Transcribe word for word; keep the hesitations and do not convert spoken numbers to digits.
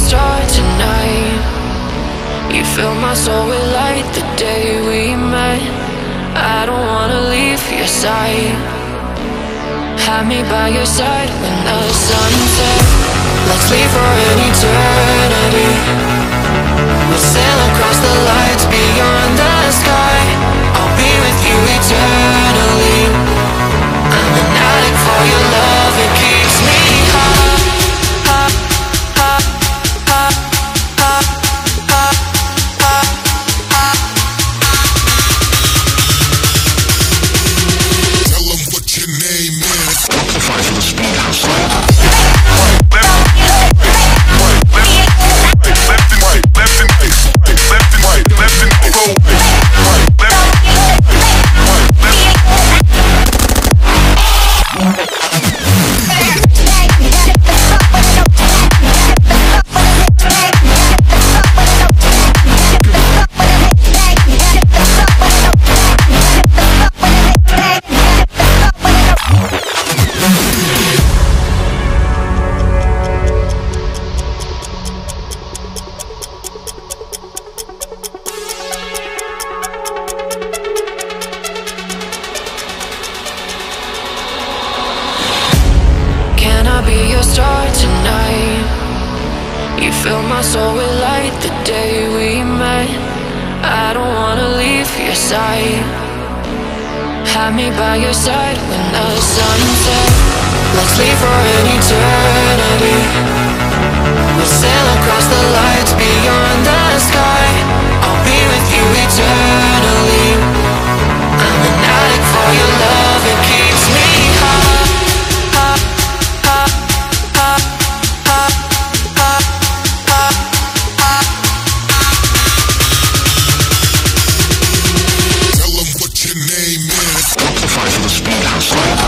star tonight. You fill my soul with light the day we met. I don't wanna leave your side. Have me by your side when the sun sets. Let's leave for an eternity. We'll sail across the lights beyond the sky. I'll be with you eternally. I'm an addict for your love, it keeps me high. You fill my soul with light the day we met. I don't wanna leave your side. Have me by your side when the sun sets. Let's leave for an eternity. We'll sail across the lights beyond the sky. I'll be with you eternally. I'm an addict for your love, it keeps me high. Fight for the speed house.